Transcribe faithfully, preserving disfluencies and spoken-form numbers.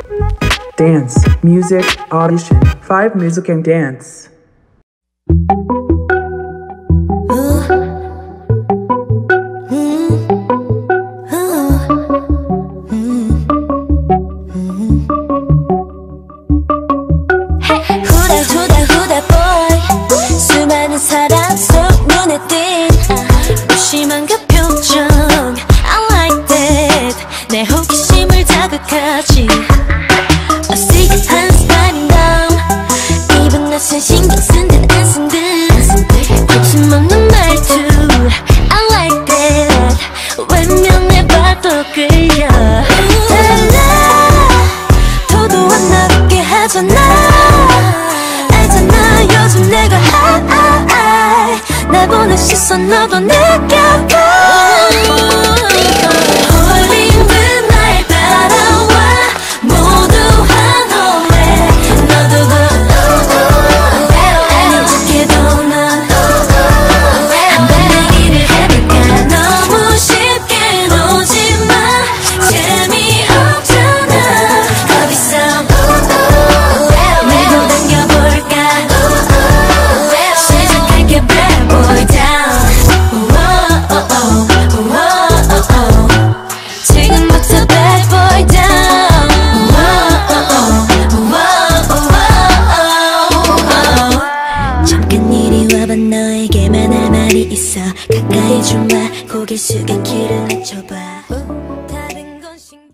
Dance, music, audition, five music and dance. 수많은 사람 속 눈에 띈 무심한 그 표정 I like that 내 호기심을 자극하지 어색한 스타일인 넌 입은 낯선 신경 쓴 듯 안 쓴 듯 거침없는 말투 I like that 외면해봐도 끌려 달라 도도한 나 웃게 하잖아 알잖아 요즘 내가 날 보는 시선 너도 느껴봐 홀린 듯 날 따라와 모두 환호해 너도 그 아닌 척해도 넌 한번 내기를 해볼까 너무 쉽게 놓지마 재미없잖아 거기서 밀고 당겨볼까 시작할게 bad boy down 지금부터 bad boy down 잠깐 이리 와봐 너에게만 할 말이 있어 가까이 좀 와 고개 숙여 귀를 낮춰봐